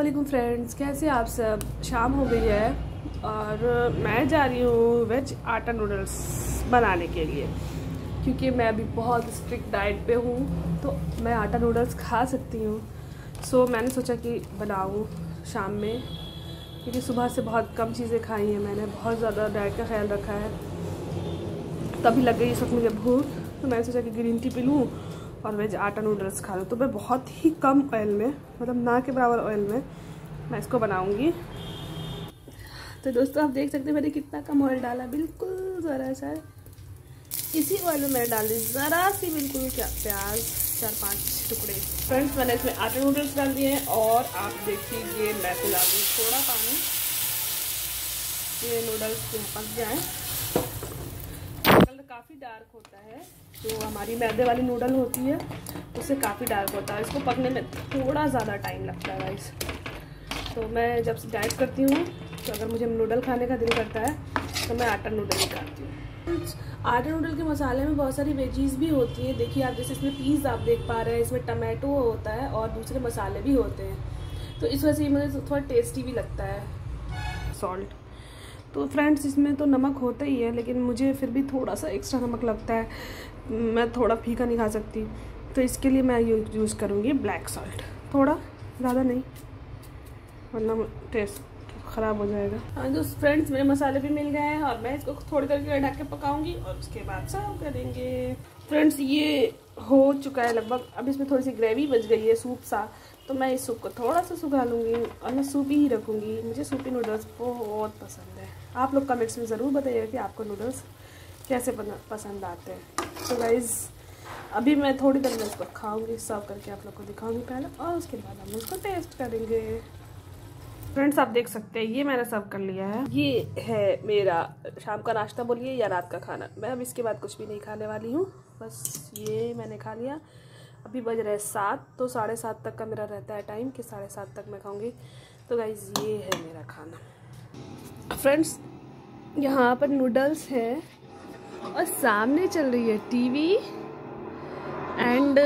वालेकुम फ्रेंड्स, कैसे आप सब। शाम हो गई है और मैं जा रही हूँ वेज आटा नूडल्स बनाने के लिए, क्योंकि मैं अभी बहुत स्ट्रिक्ट डाइट पे हूँ तो मैं आटा नूडल्स खा सकती हूँ। सो मैंने सोचा कि बनाऊँ शाम में, क्योंकि सुबह से बहुत कम चीज़ें खाई हैं मैंने, बहुत ज़्यादा डाइट का ख्याल रखा है। तभी लग गई इस वक्त मुझे भूख, तो मैंने सोचा कि ग्रीन टी पी लूँ और वेज आटा नूडल्स खा लूँ। तो मैं बहुत ही कम ऑयल में, मतलब ना के बराबर ऑयल में मैं इसको बनाऊंगी। तो दोस्तों आप देख सकते हैं मैंने कितना कम ऑयल डाला, बिल्कुल ज़रा सा। इसी ऑयल में मैंने डाल दी ज़रा सी बिल्कुल क्या प्याज, 4-5 टुकड़े। फ्रेंड्स मैंने इसमें आटे नूडल्स डाल दिए हैं और आप देखिए मैं मिला दूँ थोड़ा पानी, ये नूडल्स पक जाएँ। कलर काफ़ी डार्क होता है, जो हमारी मैदे वाली नूडल होती है उससे काफ़ी डार्क होता है, इसको पकने में थोड़ा ज़्यादा टाइम लगता है गाइस। तो मैं जब से डाइट करती हूँ तो अगर मुझे नूडल खाने का दिल करता है तो मैं आटा नूडल ही खाती हूँ। आटा नूडल के मसाले में बहुत सारी वेजीज भी होती हैं। देखिए आप, जैसे इसमें पीस आप देख पा रहे हैं, इसमें टमाटो होता है और दूसरे मसाले भी होते हैं, तो इस वजह से मुझे थोड़ा टेस्टी भी लगता है। सॉल्ट तो फ्रेंड्स इसमें तो नमक होता ही है, लेकिन मुझे फिर भी थोड़ा सा एक्स्ट्रा नमक लगता है, मैं थोड़ा फीका नहीं खा सकती, तो इसके लिए मैं यूज़ करूँगी ब्लैक सॉल्ट, थोड़ा ज़्यादा नहीं वरना टेस्ट ख़राब हो जाएगा। हाँ तो फ्रेंड्स मेरे मसाले भी मिल गए हैं और मैं इसको थोड़ी देर के लिए ढक के पकाऊंगी और उसके बाद सर्व करेंगे। फ्रेंड्स ये हो चुका है लगभग, अब इसमें थोड़ी सी ग्रेवी बच गई है, सूप सा, तो मैं इस सूप को थोड़ा सा सुखा लूँगी और मैं सूपी ही रखूँगी। मुझे सूपी नूडल्स बहुत पसंद है। आप लोग कमेंट्स में ज़रूर बताइएगा कि आपको नूडल्स कैसे पसंद आते हैं। तो गाइज़ अभी मैं थोड़ी देर में इसको खाऊँगी, सर्व करके आप लोग को दिखाऊँगी पहले, और उसके बाद हम इसको टेस्ट करेंगे। फ्रेंड्स आप देख सकते हैं ये मैंने सर्व कर लिया है। ये है मेरा शाम का नाश्ता बोलिए या रात का खाना। मैं अब इसके बाद कुछ भी नहीं खाने वाली हूँ, बस ये मैंने खा लिया। अभी बज रहे 7, तो 7:30 तक का मेरा रहता है टाइम कि 7:30 तक मैं खाऊंगी। तो गाइज ये है मेरा खाना। फ्रेंड्स यहाँ पर नूडल्स है और सामने चल रही है टीवी एंड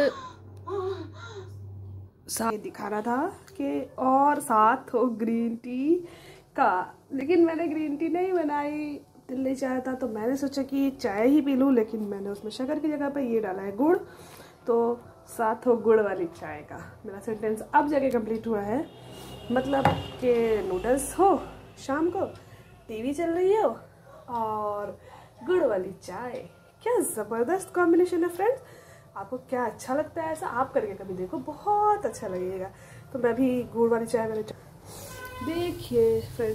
दिखा रहा था कि और साथ हो ग्रीन टी का, लेकिन मैंने ग्रीन टी नहीं बनाई, दिल नहीं चाहा था, तो मैंने सोचा कि चाय ही पी लूँ, लेकिन मैंने उसमें शक्कर की जगह पे ये डाला है गुड़, तो साथ हो गुड़ वाली चाय का। मेरा सेंटेंस अब जाके कंप्लीट हुआ है, मतलब कि नूडल्स हो शाम को, टीवी चल रही हो और गुड़ वाली चाय। क्या ज़बरदस्त कॉम्बिनेशन है फ्रेंड्स। आपको क्या अच्छा लगता है ऐसा, आप करके कभी देखो, बहुत अच्छा लगेगा। तो मैं भी गुड़ वाली चाय मैंने देखिए फ्रेंड्स।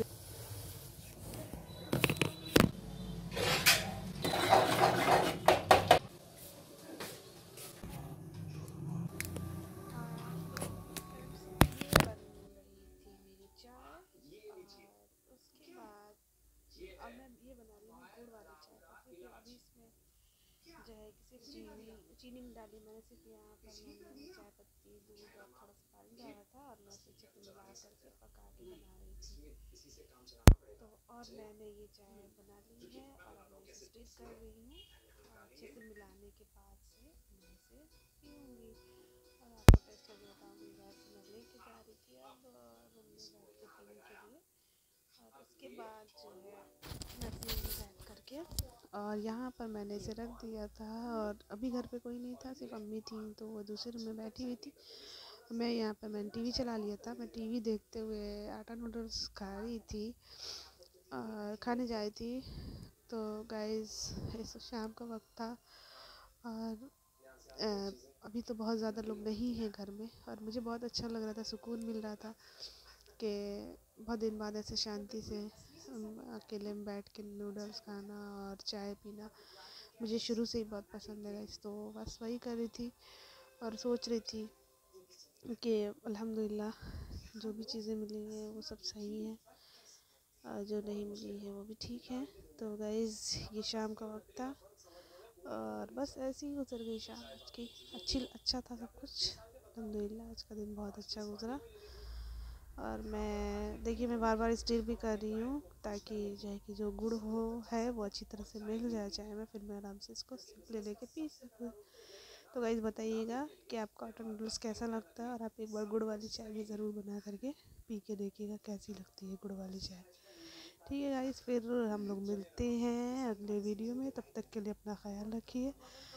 अब मैं ये बना रही हूँ गुड़ वाली चाय, क्योंकि अभी इसमें जो है सिर्फ चीनी नहीं डाली मैंने, सिर्फ यहाँ पर मैंने चाय पत्ती, दूध और थोड़ा सा पानी डाला था और मैं उसे अच्छे से मिला करके पका के बना रही थी। तो और मैंने ये चाय बना ली है और अब मैं इसे स्टिर कर रही हूँ और अच्छे से मिलाने के बाद से मैं इसे पीऊँगी और आपको टेस्ट करके बताऊँगी। गैस मैं लेके जा रही थी अब रूम में बैठ के पीने के लिए, और उसके बाद जो है मैं पीऊँगी बैठ करके। और यहाँ पर मैंने इसे रख दिया था और अभी घर पे कोई नहीं था, सिर्फ अम्मी थी, तो वो दूसरे रूम में बैठी हुई थी। मैं यहाँ पर मैंने टीवी चला लिया था, मैं टीवी देखते हुए आटा नूडल्स खा रही थी और खाने जा रही थी। तो गाइस इस शाम का वक्त था और अभी तो बहुत ज़्यादा लोग नहीं हैं घर में, और मुझे बहुत अच्छा लग रहा था, सुकून मिल रहा था कि बहुत दिन बाद ऐसे शांति से अकेले में बैठ के नूडल्स खाना और चाय पीना मुझे शुरू से ही बहुत पसंद है गाइस। तो बस वही कर रही थी और सोच रही थी कि अल्हम्दुलिल्लाह जो भी चीज़ें मिली हैं वो सब सही हैं और जो नहीं मिली है वो भी ठीक है। तो गाइस ये शाम का वक्त था और बस ऐसे ही गुजर गई शाम आज की। अच्छा था सब कुछ, अल्हम्दुलिल्लाह आज का दिन बहुत अच्छा गुजरा। और मैं देखिए मैं बार बार स्टीर भी कर रही हूँ ताकि जो है कि जो गुड़ है वो अच्छी तरह से मिल जाए चाय में, फिर मैं आराम से इसको ले लेके पी सकूँ। तो गाइस बताइएगा कि आपको आटा नूडल्स कैसा लगता है और आप एक बार गुड़ वाली चाय भी ज़रूर बना करके पी के देखिएगा कैसी लगती है गुड़ वाली चाय। ठीक है गाइस, फिर हम लोग मिलते हैं अगले वीडियो में। तब तक के लिए अपना ख्याल रखिए।